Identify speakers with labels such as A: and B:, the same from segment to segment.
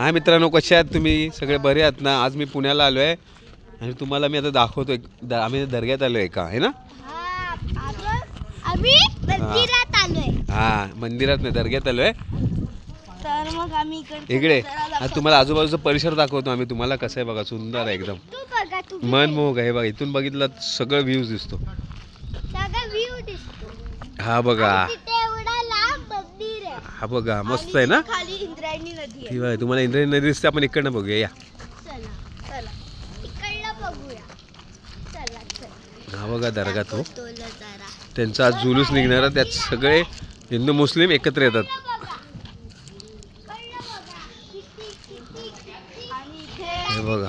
A: हाय मित्रांनो, कसे आहात तुम्ही? सगळे बरे आहात ना? आज मी पुण्याला आलो आहे आणि तुम्हाला मी आता दाखवतो. आम्ही दर्ग्यात आलो आहे का, आहे ना?
B: आम्ही मंदिरात आलोय.
A: हां, मंदिरात नाही, दर्ग्यात आलो आहे.
B: तर मग आम्ही
A: इकडे आज तुम्हाला आजूबाजूचा परिसर दाखवतो आम्ही तुम्हाला. कसं आहे बघा, सुंदर आहे एकदम, मनमोहक आहे. बघा, इथून बघितलं सगळं व्ह्यूज दिसतो. हा बघा, हा बघा, मस्त आहे ना?
B: खाली इंद्रायणी नदी आहे.
A: आहे तुम्हाला इंद्रायणी नदी दिसते. आपण इकडनं बघूया, या.
B: चला चला इकडनं बघूया. चला चला.
A: हा बघा दर्गा तो. त्यांचा आज जुलूस निघणारा, त्यात सगळे हिंदू मुस्लिम एकत्र येतात. हे बघा,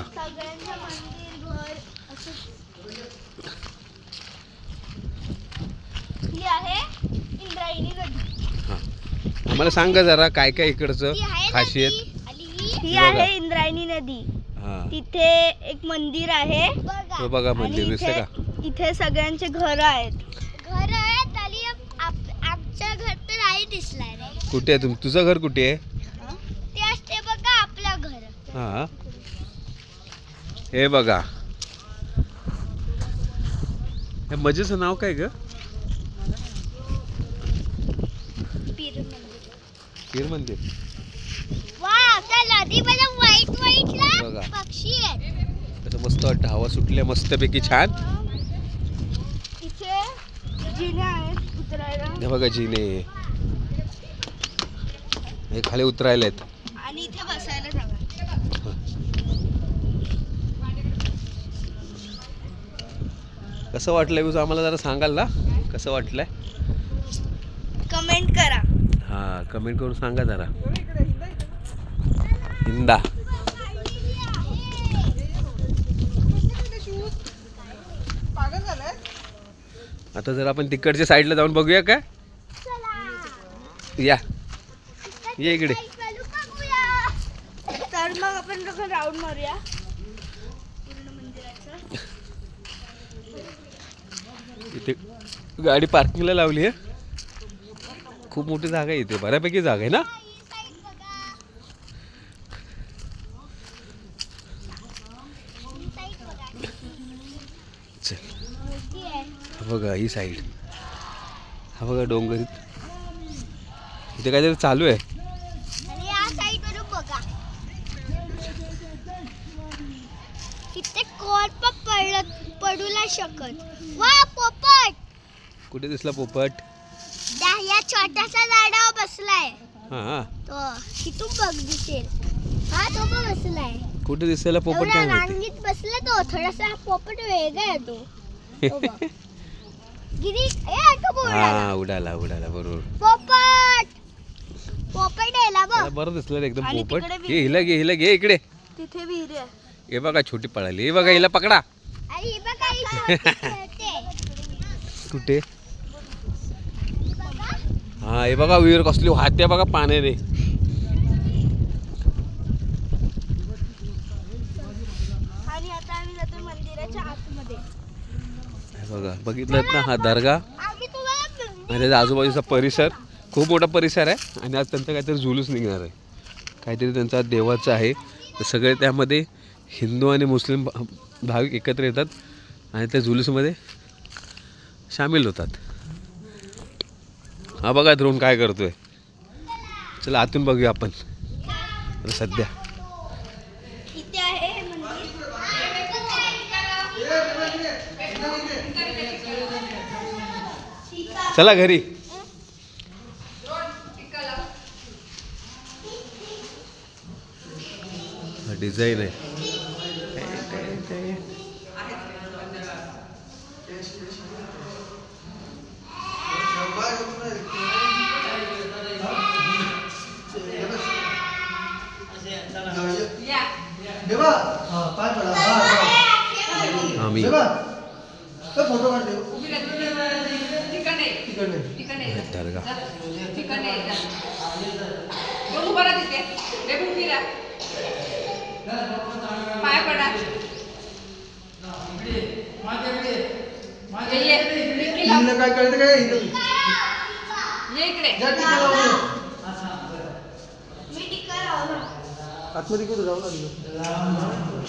B: ही आहे इंद्रायणी नदी.
A: आम्हाला सांगा जरा काय काय इकडचं खासियत.
B: ही आहे इंद्रायणी नदी. तिथे एक मंदिर आहे.
A: तो बघा मंदिर दिसतं का?
B: इथे सगळ्यांचे घर आहेत. घर आहेत आणि आमच्या घर तर नाही दिसलाय रे.
A: कुठे आहे तुझं घर? कुठे आहे
B: ते? असते बघा आपलं घर.
A: हा, हे बघा. हे मजेचं नाव काय ग? पीर मंदिर.
B: वाव, त्या नदीमध्ये व्हाईट व्हाईट पक्षी आहेत.
A: कसं मस्त वाटतं, हवा सुटल्या मस्तपैकी छान.
B: इथे जिने आहेत उतरायला.
A: हे बघा जिने, हे खाली उतरायला आहेत.
B: आणि इथे बसायला जागा.
A: कसं वाटलंय तुझं? आम्हाला जरा सांगाल ना कसं वाटलंय?
B: कमेंट करा.
A: हा, कमेंट करून सांगा जरा. हिंदा आता जर आपण तिकडच्या साईडला जाऊन बघूया काय? या, ये इकडे.
B: तर मग आपण राऊंड मारूया पूर्ण मंदिराचं.
A: इथे गाडी पार्किंगला लावली आहे. खूप मोठी जागा आहे इथे, बऱ्यापैकी जागा आहे ना? चल, हा बघा ही साईड. हा बघा डोंगर, इथे काहीतरी चालू आहे.
B: आणि या साईडवरून बघा, इथे कोण पण पडू नाही शकत. वा, पोपट.
A: कुठे दिसला पोपट?
B: या छोट्याशा झाडावर बसलाय.
A: हा,
B: तो इथून बघ दिसेल. हा, तो पण बसलाय.
A: कुठे दिसला पोपट? काय माहिती.
B: रांगीत बसला तो. थोडासा पोपट वेगळा आहे तो. गिरी,
A: हा, उडाला उडाला, बरोबर.
B: पोपट यायला बघ.
A: बरं दिसलं एकदम पोपट. हे हिला घे, हिला घे इकडे.
B: तिथे विहीर आहे.
A: हे बघा छोटी पळाली. हे बघा, हिला पकडा.
B: आई बघा
A: कुठे? हा, हे बघा विहीर कसली वाहते बघा पाण्याने.
B: आणि आता आम्ही जातो मंदिराच्या आतमध्ये.
A: बघा, बघितलं ना, हा दर्गा आणि त्याच्या आजूबाजूचा परिसर खूप मोठा परिसर आहे. आणि आज त्यांचा काहीतरी जुलूस निघणार आहे, काहीतरी त्यांचा देवाचं आहे. तर सगळे त्यामध्ये हिंदू आणि मुस्लिम भाविक एकत्र येतात आणि त्या जुलूसमध्ये सामील होतात. हा बघा ड्रोन काय करतोय. चला आतून बघूया आपण. तर सध्या
B: इथे आहे
A: चला घरी. डिझाईन आहे. आम्ही दर्गा
C: पाय पडा.
D: काय कळतं काय
C: ये इकडे.
B: मी टिका लावला.
D: आतमध्ये कुठं जाऊ ना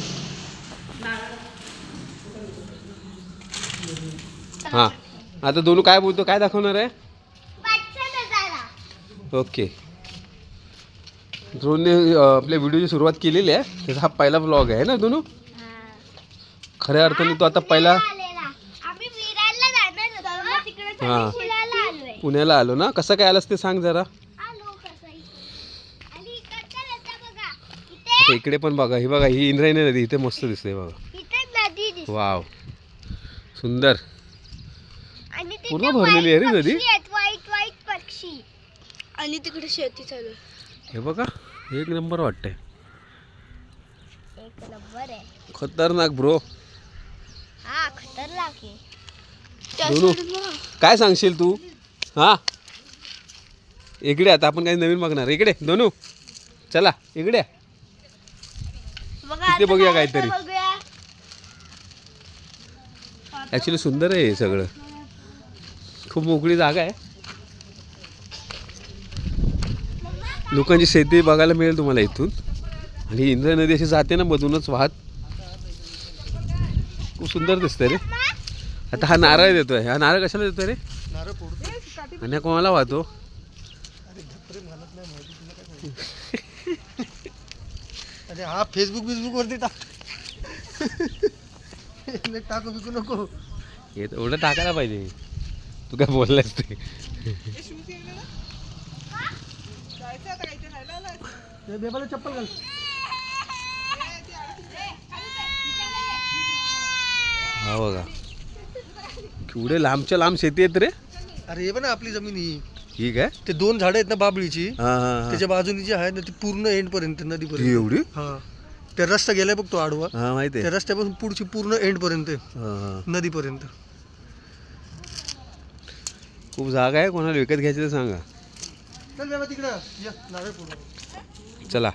A: हां आता दोनू काय बोलतो, काय दाखवणार आहे?
B: पाठचा नजारा.
A: ओके, ड्रोनने आपल्या व्हिडिओची सुरुवात केलेली आहे. त्याचा हा पहिला व्लॉग आहे ना दोनू. खऱ्या अर्थाने तो आता पहिला
B: आलेला. आम्ही विरारला जाणार होतो, मग तिकडे
A: हां.
B: पुण्याला आलोय.
A: पुण्याला आलो ना. कसं काय आलास ते सांग जरा.
B: आलो कसंही. आणि इकडचा रस्ता बघा.
A: आता इकडे पण बघा, ही बघा, ही इंद्रायणी नदी इथे मस्त दिसते बघा.
B: इथे नदी दिसते.
A: वाव, सुंदर.
B: आणि तिथे
A: पूर्ण भरलेली आहे रे नदी.
B: व्हाईट व्हाईट पक्षी. आणि तिकडे शेती चालू आहे.
A: हे बघा, एक नंबर वाटतंय.
B: एक नंबर आहे.
A: खतरनाक ब्रो.
B: हा खतरनाक आहे.
A: दोनू काय सांगशील तू? हा इकडे आता आपण काही नवीन बघणार. इकडे दोनू चला इकडे.
B: बघा
A: इथे बघूया काहीतरी.
B: बघूया.
A: ॲक्च्युली सुंदर आहे हे सगळं. खूप मोकळी जागा आहे. लोकांची शेती बघायला मिळेल तुम्हाला इथून. आणि इंद्रा नदी अशी जाते ना मधूनच वाहत. खूप सुंदर दिसतंय रे. आता हा नारळ देतोय. हा नारळ कशाला देतोय रे?
D: नारळ फोडतो.
A: आणि हा कोणाला वाहतो?
D: अरे हा फेसबुक वरती टाक. टाकू बिकू नको.
A: हे एवढं टाकायला पाहिजे. तू काय बोललास ते?
D: ते बेबाला चप्पल घाल.
A: हा बघा, केवढे लांबच्या लांब शेती आहेत रे.
D: अरे हे पण आपली जमीन ही.
A: ठीक आहे.
D: ते दोन झाडं आहेत ना बाबळीची,
A: हा हा
D: त्याच्या बाजूनी जी आहे ना ती पूर्ण एंड पर्यंत नदीपर्यंत.
A: एवढी?
D: हा त्या रस्ता गेलाय बघ तो आडवा.
A: हा माहिती
D: त्या
A: आहे.
D: रस्त्यापासून पुढची पूर्ण एंड पर्यंत आहे,
A: हा, हा.
D: नदीपर्यंत.
A: खूप जागा आहे. कोणाला विकत घ्यायची तर सांगा.
D: चल बेबा तिकडं ये, नारळ फोडू.
A: चला.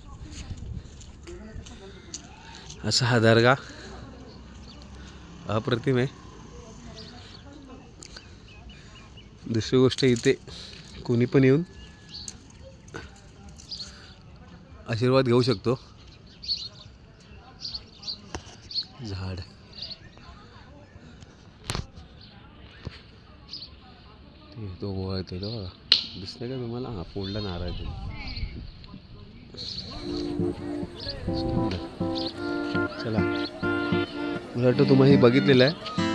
A: असा हा दर्गा अप्रतिम आहे. दुसरी गोष्ट इथे कोणी पण येऊन आशीर्वाद घेऊ शकतो. झाड तो गोवा येतो तो बघा. दिसतंय का तुम्हाला? हा फोडला नारळ ते. सुंदर. चला, मला वाटतं तुम्हाला हे बघितलेलं आहे.